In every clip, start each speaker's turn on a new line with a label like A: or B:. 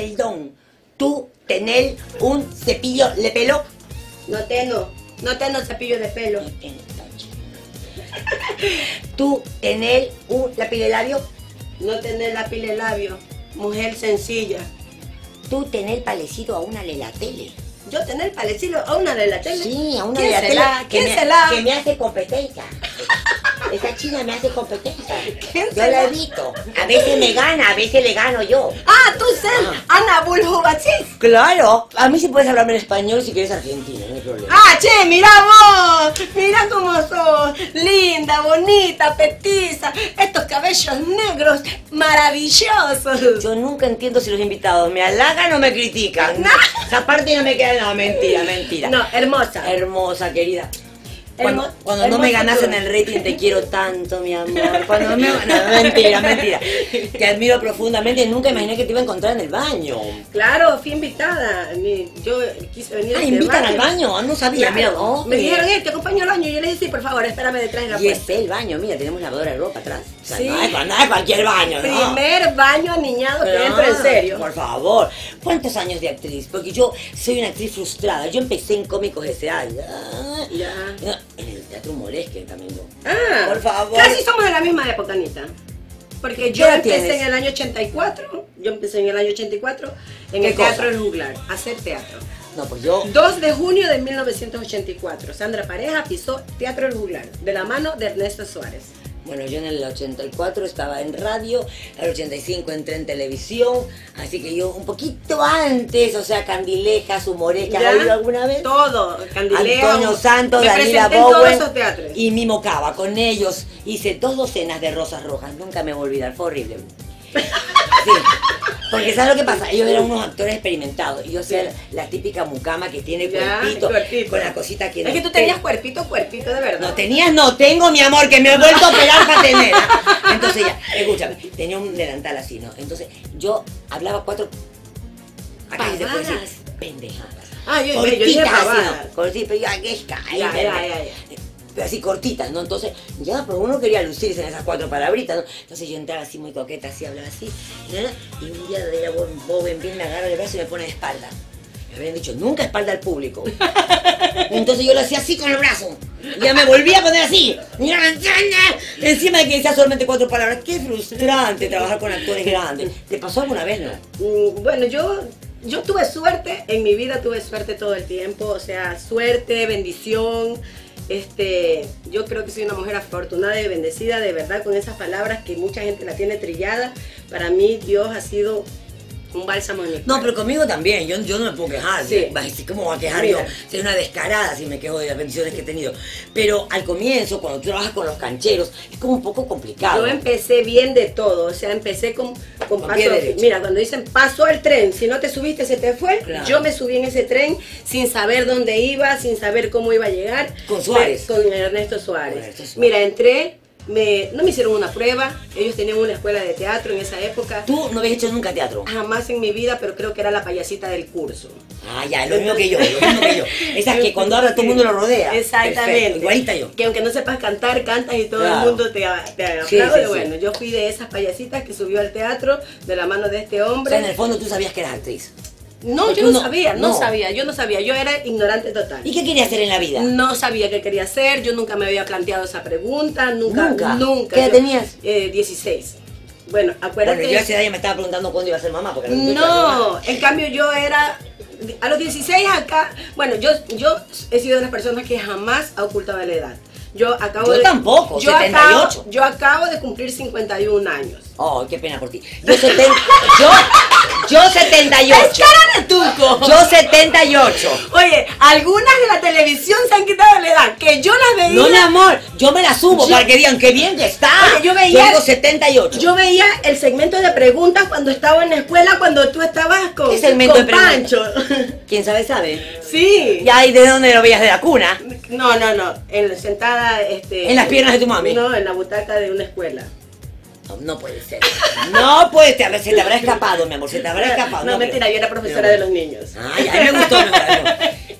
A: perdón. ¿Tú tenés un cepillo de pelo?
B: No tengo cepillo de pelo.
A: No tengo. ¿Tú tenés un lápiz de labio?
B: No tenés lápiz de labio. Mujer sencilla.
A: ¿Tú tenés parecido a una de la tele?
B: ¿Yo tener parecido a una de la tele?
A: Sí, a una
B: ¿Quién
A: de la
B: se
A: tele
B: la-
A: que,
B: quién se la-
A: que me hace competencia. Esa china me hace competencia.
B: ¿Quién
A: Yo
B: se
A: la he
B: la-
A: visto. A veces me gana, a veces le gano yo.
B: Ah, tú sos Ana Buljovacis.
A: Claro. A mí sí puedes hablarme en español si quieres argentino, no hay problema.
B: Ah, che, mira vos. Mira cómo sos. Linda, bonita, petiza. Estos cabellos negros maravillosos.
A: Yo nunca entiendo si los invitados me halagan o me critican.
B: No.
A: Esa parte no me queda. No, mentira, mentira.
B: No, hermosa.
A: Hermosa, querida. Cuando no
B: hermosa
A: me ganas
B: tú.
A: en el rating te quiero tanto, mi amor. Cuando me... No, mentira, mentira. Te admiro profundamente. Nunca imaginé que te iba a encontrar en el baño.
B: Claro, fui invitada. Yo quise venir.
A: Ah,
B: a este
A: invitan al baño. No sabía,
B: Claro.
A: mira. Oh,
B: Me
A: qué
B: dijeron,
A: bien.
B: te acompaño al baño. Y yo les dije, sí, por favor, espérame detrás de la
A: Y
B: puerta.
A: es el baño, mira, tenemos lavadora de ropa atrás. O sea,
B: Sí.
A: no es cualquier baño, ¿no?
B: Primer baño aniñado que
A: No,
B: entra en serio.
A: Por favor. ¿Cuántos años de actriz? Porque yo soy una actriz frustrada. Yo empecé en Cómicos S.A.
B: Ya.
A: En el Teatro Moresque también yo.
B: Ah,
A: Por favor.
B: Casi somos de la misma época, Anita. Porque yo
A: ¿Qué edad
B: empecé
A: tienes?
B: en el año 84. Yo empecé en el año 84 en
A: ¿Qué
B: el Teatro
A: cosa?
B: El Juglar, a hacer teatro.
A: No, pues yo...
B: 2 de junio de 1984. Sandra Pareja pisó Teatro El Juglar, de la mano de Ernesto Suárez.
A: Bueno, yo en el 84 estaba en radio, en el 85 entré en televisión, así que yo un poquito antes, o sea, Candilejas, Humorescas, ¿has
B: ¿Ya?
A: oído alguna vez?
B: Todo, Candileo.
A: Antonio Santos,
B: me
A: Daniela
B: presenté en todos
A: Bowen
B: esos teatros.
A: y Mimo Cava. Con ellos hice 2 docenas de Rosas Rojas, nunca me voy a olvidar, fue horrible. Sí, porque ¿sabes lo que pasa? Ellos eran unos actores experimentados y yo hacía la típica mucama que tiene
B: Ya,
A: cuerpito,
B: cuerpito.
A: con la cosita que...
B: Es que tú tenías cuerpito, de verdad.
A: No tenías, no tengo, mi amor, que me he vuelto a operar para tener. Entonces ya, escúchame, tenía un delantal así, ¿no? Entonces yo hablaba 4... Acá sí se puede decir,
B: Pavadas.
A: pendejadas.
B: Ah, yo dije
A: Cortitas así,
B: pavadas.
A: ¿no? Cortitas, pero ya, que es caer,
B: Ya.
A: pero así cortitas, ¿no? Entonces, ya, pues uno quería lucirse en esas 4 palabritas, ¿no? Entonces yo entraba así muy coqueta, así, hablaba así, y un día de Bowen bien me agarra el brazo y me pone de espalda. Me habían dicho, nunca espalda al público. Entonces yo lo hacía así con el brazo. Y ya me volví a poner así. Encima de que decía solamente 4 palabras. Qué frustrante trabajar con actores grandes. ¿Te pasó alguna vez, no?
B: Bueno, yo tuve suerte, en mi vida tuve suerte todo el tiempo, o sea, suerte, bendición. Yo creo que soy una mujer afortunada y bendecida, de verdad, con esas palabras que mucha gente la tiene trillada. Para mí Dios ha sido un bálsamo en mi
A: No,
B: cuerpo.
A: pero conmigo también, yo no me puedo quejar.
B: Sí.
A: ¿Cómo voy a quejar
B: Mira.
A: yo? Soy una descarada si me quejo de las bendiciones que he tenido. Pero al comienzo, cuando tú trabajas con los cancheros, es como un poco complicado.
B: Yo empecé bien de todo, o sea, empecé con paso.
A: pie derecho.
B: Mira, cuando dicen pasó el tren, si no te subiste se te fue.
A: Claro.
B: Yo me subí en ese tren sin saber dónde iba, sin saber cómo iba a llegar.
A: Con Suárez.
B: Con Ernesto Suárez.
A: Con Ernesto Suárez.
B: Mira, entré, no me hicieron una prueba, ellos tenían una escuela de teatro en esa época.
A: Tú no habías hecho nunca teatro.
B: Jamás en mi vida, pero creo que era la payasita del curso.
A: Ah, ya, lo mismo que yo, lo mismo que yo. Esa que cuando habla todo el mundo lo rodea.
B: Exactamente.
A: Perfecto, igualita yo.
B: Que aunque no sepas cantar, cantas y todo
A: Claro.
B: el mundo te aplaude.
A: Sí, sí, sí.
B: Bueno, yo fui de esas payasitas que subió al teatro de la mano de este
A: O
B: hombre.
A: sea, en el fondo tú sabías que eras actriz.
B: No,
A: Porque
B: yo no
A: uno-
B: sabía,
A: no.
B: yo no sabía, yo era ignorante total.
A: ¿Y qué querías hacer en la vida?
B: No sabía qué quería hacer, yo nunca me había planteado esa pregunta, nunca.
A: ¿Qué edad tenías?
B: 16. Bueno, acuérdate.
A: Bueno, yo a esa edad ya me estaba preguntando cuándo iba a ser mamá. Porque
B: No, en cambio yo era, a los 16 acá, bueno, yo he sido de las personas que jamás ha ocultado la edad. Yo
A: tampoco, 78.
B: Yo acabo de cumplir 51 años.
A: Oh, qué pena por ti. Yo 78.
B: ¡Es cara de tuco!
A: Yo 78.
B: Oye, algunas de la televisión se han quitado la edad, que yo las veía.
A: No, mi amor, yo me la subo
B: Yo-
A: para que digan qué bien que está.
B: Oye, yo veía-
A: tengo 78.
B: Yo veía el segmento de preguntas cuando estaba en la escuela, cuando tú estabas con,
A: ¿Qué segmento
B: con
A: de preguntas?
B: Pancho.
A: ¿Quién sabe, sabe?
B: Sí.
A: Ya, ¿y de dónde lo veías? ¿De la cuna?
B: No, sentada,
A: En las piernas de tu mami.
B: No, en la butaca de una escuela.
A: No, no puede ser. No puede ser. A ver, se te habrá escapado, mi amor. Se te habrá escapado.
B: No, mentira, yo era profesora de los niños.
A: Ay, a mí me gustó.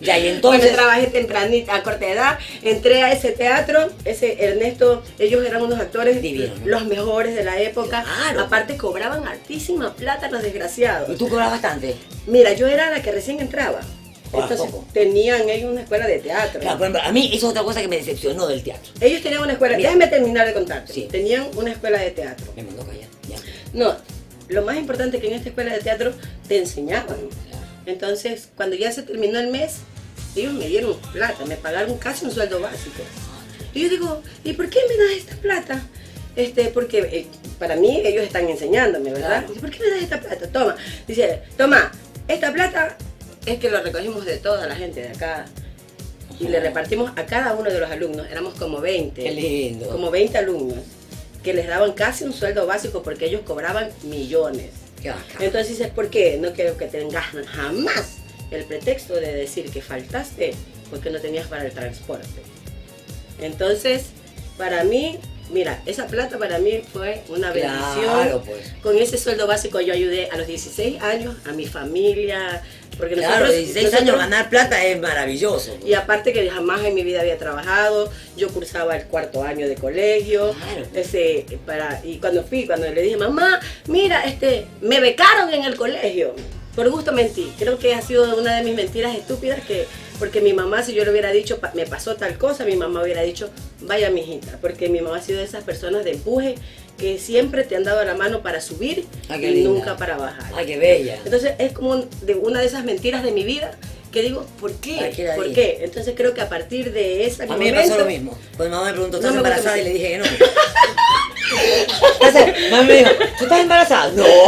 A: Ya, y entonces...
B: Bueno, trabajé tempranita, a corta edad, entré a ese teatro, ese Ernesto, ellos eran unos actores
A: Divino, ¿no?
B: los mejores de la época.
A: Claro.
B: Aparte cobraban altísima plata los desgraciados.
A: ¿Y tú cobras bastante?
B: Mira, yo era la que recién entraba.
A: Cobras
B: Entonces
A: poco.
B: tenían ellos una escuela de teatro.
A: Claro, por ejemplo, a mí eso es otra cosa que me decepcionó del teatro.
B: Ellos tenían una escuela,
A: Mira.
B: déjame terminar de contarte.
A: Sí.
B: Tenían una escuela de teatro.
A: Me mandó callar, ya.
B: No, lo más importante es que en esta escuela de teatro te enseñaban.
A: Claro.
B: Entonces, cuando ya se terminó el mes, ellos me dieron plata, me pagaron casi un sueldo básico. Y yo digo, ¿y por qué me das esta plata? Porque para mí ellos están enseñándome, ¿verdad?
A: Claro.
B: Dice, ¿por qué me das esta plata? Toma. Dice, toma, esta plata es que lo recogimos de toda la gente de acá. Y le repartimos a cada uno de los alumnos, éramos como 20.
A: Qué lindo.
B: Como 20 alumnos, que les daban casi un sueldo básico porque ellos cobraban millones.
A: Qué bacán.
B: Entonces dices, ¿por qué? No quiero que tengas jamás el pretexto de decir que faltaste porque no tenías para el transporte. Entonces, para mí, mira, esa plata para mí fue una bendición.
A: Claro, pues.
B: Con ese sueldo básico yo ayudé a los 16 años a mi familia. Porque
A: Claro,
B: nosotros,
A: 16 años ganar plata es maravilloso.
B: y aparte que jamás en mi vida había trabajado, yo cursaba el 4º año de colegio,
A: Claro.
B: y cuando le dije, mamá, mira, me becaron en el colegio, por gusto mentí. Creo que ha sido una de mis mentiras estúpidas, porque mi mamá, si yo le hubiera dicho, me pasó tal cosa, mi mamá hubiera dicho, vaya mijita, porque mi mamá ha sido de esas personas de empuje, que siempre te han dado la mano para subir
A: Qué
B: y
A: linda.
B: nunca para bajar.
A: Ay, qué bella.
B: Entonces es como una de esas mentiras de mi vida que digo, ¿por qué?
A: Ay, qué
B: ¿Por
A: ladilla.
B: qué? Entonces creo que a partir de ese
A: A
B: momento...
A: mí me pasó lo mismo. Pues mi mamá me preguntó, ¿estás
B: No me gusta
A: embarazada? Y
B: mucho.
A: le dije que no. Entonces, mamá me dijo, ¿tú estás embarazada?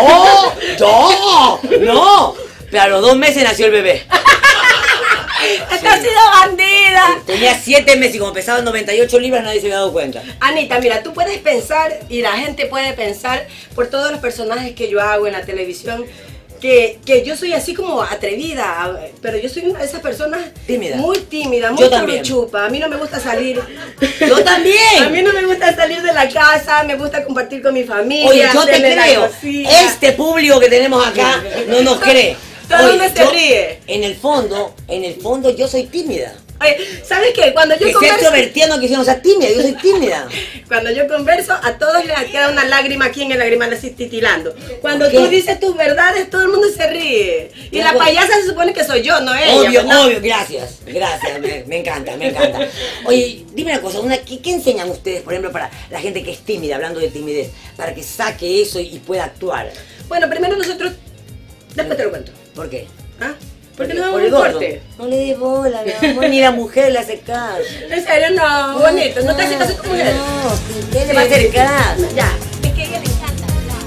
A: No. Pero a los 2 meses nació el bebé.
B: ¡Esta ha sido bandida!
A: Tenía 7 meses y como pesaba 98 libras nadie se había dado cuenta.
B: Anita, mira, tú puedes pensar y la gente puede pensar por todos los personajes que yo hago en la televisión que yo soy así como atrevida, pero yo soy una de esas personas
A: Tímida.
B: muy tímida, muy
A: Yo también.
B: chupa. A mí no me gusta salir.
A: Yo también.
B: A mí no me gusta salir de la casa, me gusta compartir con mi familia.
A: Oye, yo te
B: hacerle la
A: creo.
B: cocina.
A: Este público que tenemos acá no nos cree.
B: Todo el
A: Oye,
B: mundo se
A: yo,
B: ríe.
A: En el fondo yo soy tímida.
B: Oye, ¿sabes qué? Cuando yo
A: Que sea
B: converso,
A: extrovertida no que no sea tímida, yo soy tímida.
B: cuando yo converso, a todos les queda una lágrima aquí en el lagrimal así titilando. Cuando
A: ¿Qué?
B: tú dices tus verdades, todo el mundo se ríe. Y
A: ¿Qué
B: la
A: hago?
B: payasa se supone que soy yo, no ella.
A: Obvio,
B: pues, no.
A: obvio, gracias, me encanta. Oye, dime una cosa, ¿qué enseñan ustedes, por ejemplo, para la gente que es tímida, hablando de timidez, para que saque eso y pueda actuar?
B: Bueno, primero nosotros, después te lo cuento.
A: ¿Por qué?
B: ¿Ah? Porque
A: Por
B: no
A: el
B: es un
A: gordo.
B: corte.
A: No le des bola, mi amor, ni la mujer le hace caso.
B: En serio, no, bonito, no te hace caso tu mujer.
A: No, ¿qué le va a hacer caso?
B: Ya, es que a ella le encanta hablar.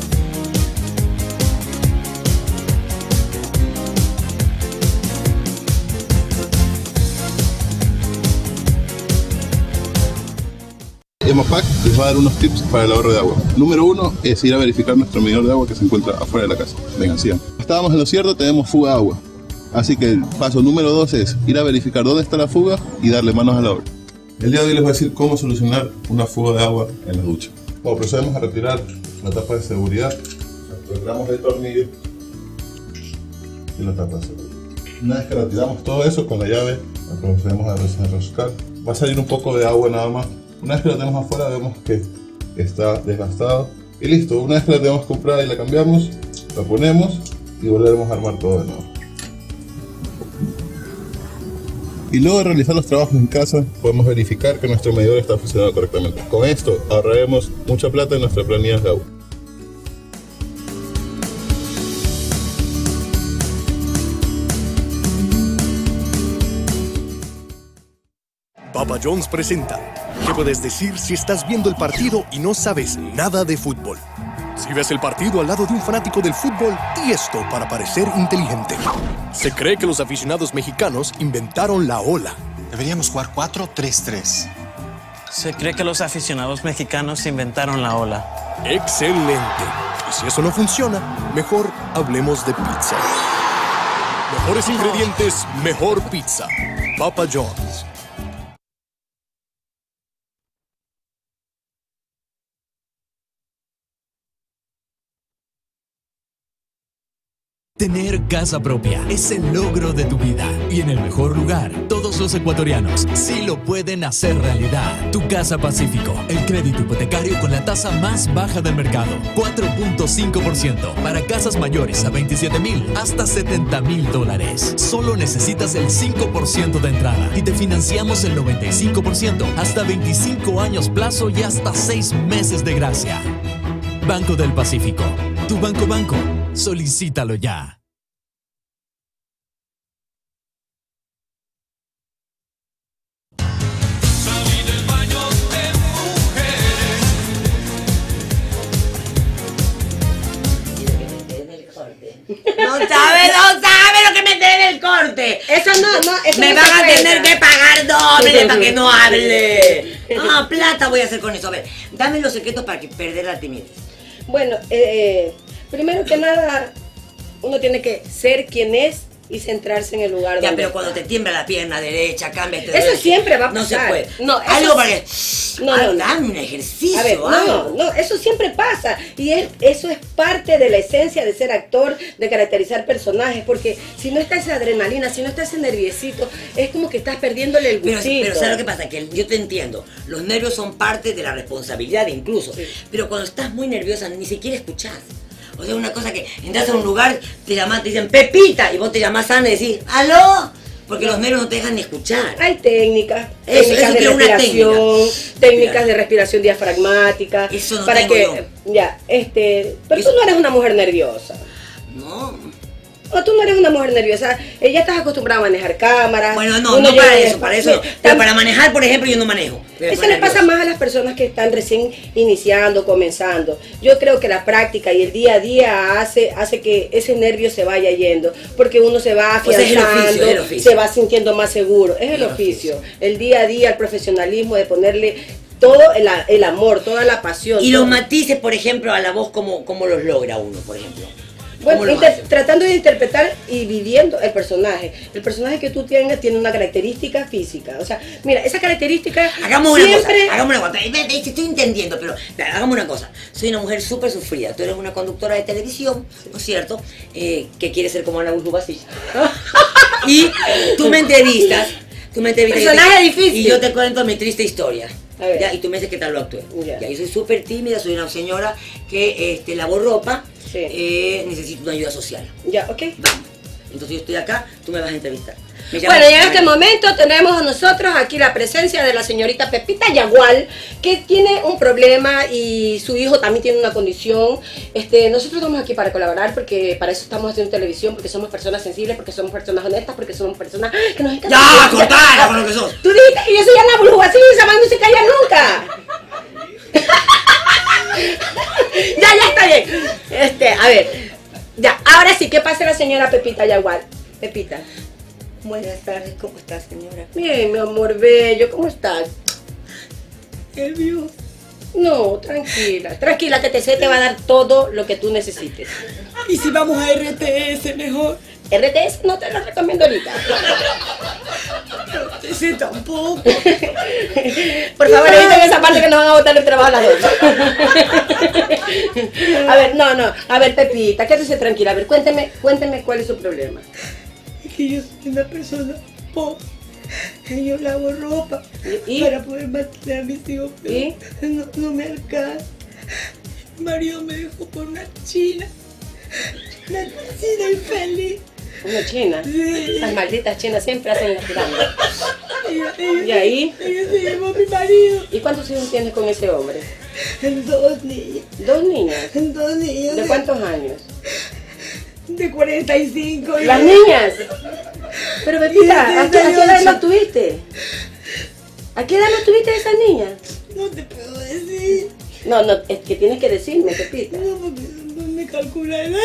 C: Emopac les va a dar unos tips para el ahorro de agua. Número 1 es ir a verificar nuestro medidor de agua que se encuentra afuera de la casa. Vengan, sigan. Estábamos en lo cierto, tenemos fuga de agua. Así que el paso número 2 es ir a verificar dónde está la fuga y darle manos a la obra. El día de hoy les voy a decir cómo solucionar una fuga de agua en la ducha. Bueno, procedemos a retirar la tapa de seguridad. Retiramos el tornillo y la tapa de seguridad. Una vez que retiramos todo eso con la llave, la procedemos a desenroscar. Va a salir un poco de agua nada más. Una vez que lo tenemos afuera vemos que está desgastado y listo. Una vez que la tenemos comprada y la cambiamos, la ponemos y volveremos a armar todo de nuevo. Y luego de realizar los trabajos en casa, podemos verificar que nuestro medidor está funcionando correctamente. Con esto ahorraremos mucha plata en nuestras planillas de agua.
D: Papa John's presenta ¿qué puedes decir si estás viendo el partido y no sabes nada de fútbol? Si ves el partido al lado de un fanático del fútbol, di esto para parecer inteligente. Se cree que los aficionados mexicanos inventaron la ola.
E: Deberíamos jugar 4-3-3.
F: Se cree que los aficionados mexicanos inventaron la ola.
D: ¡Excelente! Y si eso no funciona, mejor hablemos de pizza. Mejores ingredientes, mejor pizza. Papa John's.
G: Tener casa propia es el logro de tu vida. Y en el mejor lugar, todos los ecuatorianos sí lo pueden hacer realidad. Tu Casa Pacífico, el crédito hipotecario con la tasa más baja del mercado. 4.5% para casas mayores a 27,000 hasta $70,000. Solo necesitas el 5% de entrada y te financiamos el 95% hasta 25 años plazo y hasta 6 meses de gracia. Banco del Pacífico. Tu banco. Solicítalo ya.
A: No sabe lo que me den el corte.
B: Eso eso
A: me
B: no
A: van a
B: se
A: tener
B: cuenta.
A: que pagar doble para que no hable. Ah, plata voy a hacer con eso. A ver, dame los secretos para que perder la timidez.
B: Bueno, primero que nada, uno tiene que ser quien es y centrarse en el lugar
A: Ya,
B: donde
A: pero
B: está.
A: cuando te tiembla la pierna derecha, cámbiate.
B: Eso siempre va a
A: No se
B: pasar.
A: puede.
B: No, eso
A: algo para que.
B: No.
A: Dame un ejercicio.
B: A ver,
A: algo.
B: no, eso siempre pasa y eso es parte de la esencia de ser actor, de caracterizar personajes, porque si no está esa adrenalina, si no está ese nerviosito, es como que estás perdiéndole el gustito.
A: Pero ¿sabes lo que pasa? Que yo te entiendo, los nervios son parte de la responsabilidad incluso,
B: Sí.
A: pero cuando estás muy nerviosa ni siquiera escuchás. O sea, una cosa que entras a un lugar, te dicen Pepita, y vos te llamás Ana y decís, ¿aló? Porque los nervios no te dejan ni escuchar.
B: Hay técnicas
A: Eso
B: de
A: quiero una
B: respiración,
A: técnica.
B: técnicas de respiración diafragmática,
A: Eso no
B: para
A: tengo
B: que
A: yo.
B: pero tú no eres una mujer nerviosa.
A: No.
B: No, tú no eres una mujer nerviosa. Ya estás acostumbrada a manejar cámaras.
A: Bueno, no
B: uno
A: para
B: llega
A: eso, para eso.
B: después.
A: Pero para manejar, por ejemplo, yo no manejo.
B: Eso le pasa más a las personas que están recién iniciando, comenzando. Yo creo que la práctica y el día a día hace que ese nervio se vaya yendo, porque uno se va
A: Pues es el
B: afianzando,
A: oficio, es el oficio.
B: se va sintiendo más seguro. Es el oficio. El día a día, el profesionalismo de ponerle todo el amor, toda la pasión.
A: Y
B: todo.
A: los matices, por ejemplo, a la voz, ¿cómo los logra uno, por ejemplo?
B: Bueno,
A: ¿Cómo lo hace?
B: tratando de interpretar y viviendo el personaje. El personaje que tú tienes tiene una característica física. O sea, mira, esa característica
A: Hagamos
B: siempre...
A: una cosa. Te estoy entendiendo, pero hagamos una cosa. Soy una mujer súper sufrida. Tú eres una conductora de televisión, ¿no es cierto? Que quiere ser como Ana Basilla. Y tú me entrevistas.
B: Personaje difícil.
A: Y yo te cuento mi triste historia.
B: A ver.
A: ¿Ya? Y tú me dices qué tal lo actué.
B: Ya.
A: Ya, yo soy súper tímida, soy una señora que lavo ropa,
B: Sí.
A: necesito una ayuda social.
B: Ya, ok.
A: Vamos. Entonces yo estoy acá, tú me vas a entrevistar. Me
B: Bueno,
A: llamas-
B: y en este momento tenemos a nosotros aquí la presencia de la señorita Pepita Yagual, que tiene un problema y su hijo también tiene una condición. Nosotros estamos aquí para colaborar, porque para eso estamos haciendo televisión, porque somos personas sensibles, porque somos personas honestas, porque somos personas que nos encantan.
A: ¡Ya, cortala con lo que sos!
B: Tú dijiste que yo soy Ana Bruja, sí, esa man no se calla nunca. Ya está bien. A ver, ya, ahora sí, ¿qué pasa la señora Pepita Yagual? Pepita.
A: Buenas tardes, ¿cómo estás, señora?
B: Bien, mi amor bello, ¿cómo estás?
A: Nervioso.
B: No, tranquila, que te va a dar todo lo que tú necesites.
A: ¿Y si vamos a RTS mejor?
B: RTS no te lo recomiendo ahorita.
A: Sí, tampoco.
B: Por favor, eviten esa parte que nos van a botar el trabajo a las dos. A ver, no. A ver, Pepita, quédese tranquila. A ver, cuénteme cuál es su problema.
A: Es que yo soy una persona pobre. Yo lavo ropa
B: ¿Y?
A: para poder mantener a mis hijos. Pero
B: ¿Y?
A: no me alcanza. Mi marido me dejó por una china. Una china infeliz.
B: Una china.
A: Sí.
B: Esas malditas chinas siempre hacen las grandes.
A: Ella
B: ¿Y ahí?
A: se llevó a mi marido.
B: ¿Y cuántos hijos tienes con ese hombre?
A: 2 niñas.
B: 2 niñas.
A: 2 niñas.
B: ¿De cuántos años?
A: De 45.
B: Las niñas. Pero Pepita, ¿a qué edad lo tuviste? ¿A qué edad lo tuviste esa niña?
A: No te puedo decir.
B: No, es que tienes que decirme, Pepita.
A: No, porque no me calcula el...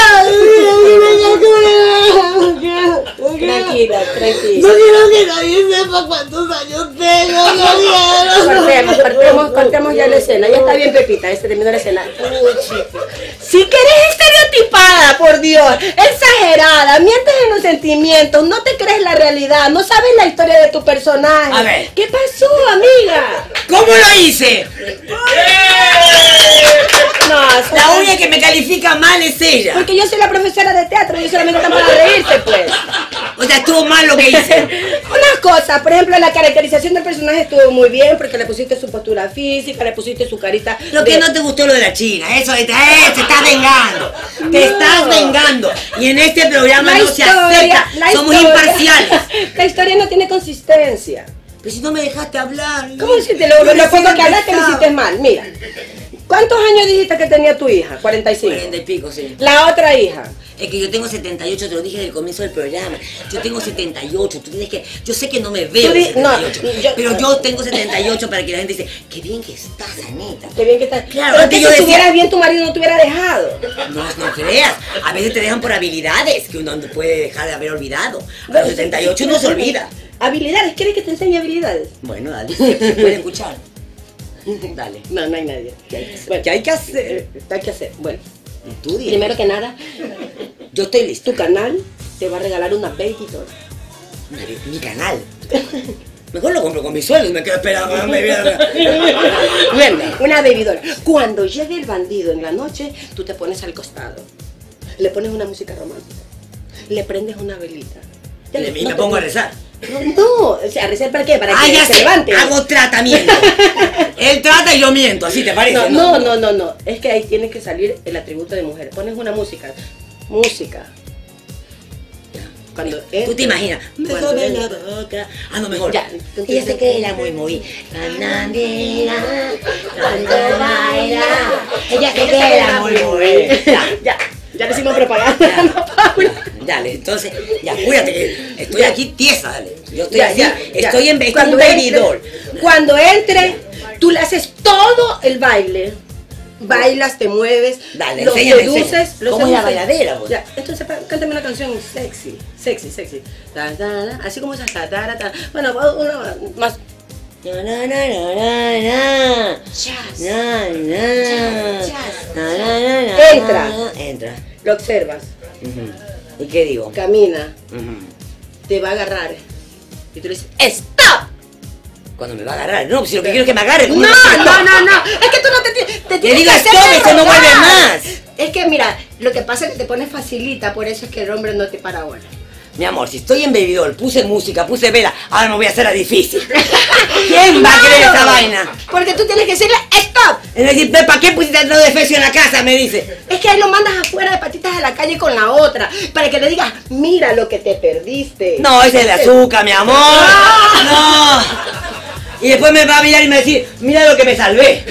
B: Tranquila.
A: No quiero que nadie sepa cuántos años tengo. No quiero.
B: Cortemos ya la escena. Ya está bien, Pepita, ya se terminó la escena. Sí que eres estereotipada, por Dios, exagerada, mientes en los sentimientos, no te crees la realidad, no sabes la historia de tu personaje.
A: A ver.
B: ¿Qué pasó, amiga?
A: ¿Cómo lo hice?
B: No, más.
A: La única que me califica mal es ella.
B: Porque yo soy la profesora de teatro y yo solamente están para reírse, pues.
A: O sea, estuvo mal lo que hice.
B: Una cosa, por ejemplo, la caracterización del personaje estuvo muy bien porque le pusiste su postura física, le pusiste su carita.
A: Lo que no te gustó lo de la China, eso te estás vengando. Te estás vengando. Y en este programa no se acepta. Somos imparciales.
B: La historia no tiene consistencia.
A: Pero si no me dejaste hablar.
B: ¿Cómo hiciste? Lo poco que hablaste lo hiciste mal. Mira, ¿cuántos años dijiste que tenía tu hija? 45.
A: 40 y pico, sí.
B: La otra hija.
A: Es que yo tengo 78, te lo dije desde el comienzo del programa. Yo tengo 78, tú tienes que... Yo sé que no me veo 78, pero yo tengo 78 para que la gente dice, qué bien que estás, Anita.
B: Qué bien que estás.
A: Claro,
B: pero
A: antes
B: que
A: yo
B: si
A: decía...
B: estuvieras bien, tu marido no te hubiera dejado.
A: No creas, a veces te dejan por habilidades que uno no puede dejar de haber olvidado. A los 78 uno se olvida.
B: ¿Habilidades? ¿Quieres que te enseñe habilidades?
A: Bueno, dale, se puede escuchar. Dale.
B: No hay nadie.
A: Bueno, ¿qué hay que hacer?
B: ¿Qué hay que hacer? Bueno,
A: tú dime.
B: Primero que nada,
A: yo estoy listo.
B: Tu canal te va a regalar una baby doll.
A: Mi canal. Mejor lo compro con mi sueldo y me quedo esperando.
B: Bueno, una baby doll. Cuando llegue el bandido en la noche, tú te pones al costado. Le pones una música romántica. Le prendes una velita.
A: Y me pongo a rezar.
B: No, o sea, ¿a rezar para qué? Para que
A: ya
B: se levante.
A: Hago tratamiento. Él trata y yo miento, ¿así te parece?
B: No. Es que ahí tiene que salir el atributo de mujer. Pones una música. Cuando
A: tú te imaginas. Beso de la boca. No, mejor.
B: Ya.
A: Ella se queda muy. Cuando baila. Ella se queda muy.
B: Ya le hicimos propaganda.
A: Dale, entonces, ya, cuídate que estoy aquí tiesa, dale. Yo estoy así,
B: estoy
A: en un baby doll.
B: Cuando entre, tú le haces todo el baile. Bailas, te mueves,
A: dale,
B: los seduces.
A: ¿Cómo es la bailadera, vos?
B: Ya, entonces cántame una canción sexy. Así como esa. Bueno, una más. Entra. Lo observas.
A: ¿Y qué digo?
B: Camina. Te va a agarrar. Y tú le dices, ¡stop!
A: Cuando me va a agarrar. No, si lo que quiero es que me agarre.
B: No. Es que tú no te
A: tienes que hacer eso, no vuelve más.
B: Es que mira, lo que pasa es que te pones facilita, por eso es que el hombre no te para ahora.
A: Mi amor, si estoy en baby doll, puse música, puse vela, ahora me voy a hacer a difícil. ¿Quién va a querer esa vaina?
B: Porque tú tienes que decirle ¡stop!
A: Es decir, ¿para qué pusiste el de fecio en la casa? Me dice.
B: Es que ahí lo mandas afuera de patitas a la calle con la otra, para que le digas, mira lo que te perdiste.
A: No, ese es el azúcar, mi amor. No. Y después me va a mirar y me va a decir, mira lo que me salvé.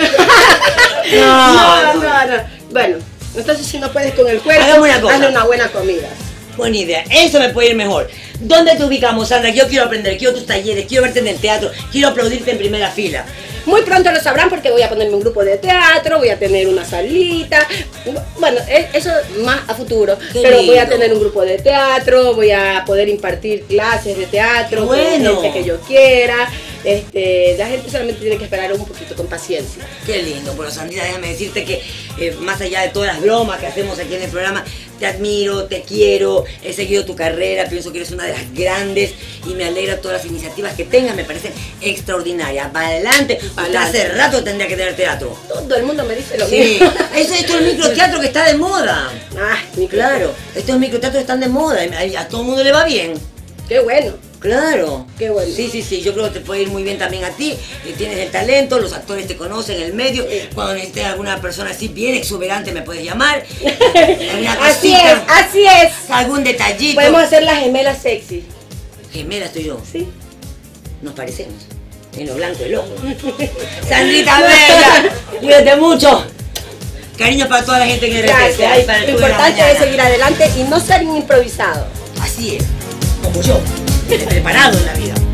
B: No. Bueno, entonces si no puedes con el cuerpo, hazle una buena comida.
A: Buena idea, eso me puede ir mejor. ¿Dónde te ubicamos, Sandra? Yo quiero aprender, quiero tus talleres, quiero verte en el teatro, quiero aplaudirte en primera fila.
B: Muy pronto lo sabrán porque voy a ponerme un grupo de teatro, voy a tener una salita. Bueno, eso más a futuro. Pero voy a tener un grupo de teatro, voy a poder impartir clases de teatro con gente que yo quiera. La gente solamente tiene que esperar un poquito con paciencia.
A: Qué lindo, pero Sandrita, déjame decirte que más allá de todas las bromas que hacemos aquí en el programa, te admiro, te quiero, he seguido tu carrera, pienso que eres una de las grandes y me alegra todas las iniciativas que tengas, me parecen extraordinarias. Para adelante, hace rato tendría que tener teatro.
B: Todo el mundo me dice lo mismo.
A: Esto es el microteatro que está de moda. Claro, estos microteatros están de moda, a todo el mundo le va bien.
B: Qué bueno.
A: Claro.
B: Qué bueno.
A: Sí, yo creo que te puede ir muy bien también a ti. Tienes el talento, los actores te conocen, el medio. Cuando necesites alguna persona así bien exuberante me puedes llamar.
B: Así es.
A: Algún detallito.
B: Podemos hacer las gemelas sexy.
A: ¿Gemelas tú y yo?
B: Sí.
A: Nos parecemos. En lo blanco y loco. Sandrita bella, cuídate mucho. Cariño para toda la gente que
B: Gracias. Lo importante es seguir adelante y no ser un improvisado.
A: Así es, como yo, preparado en la vida.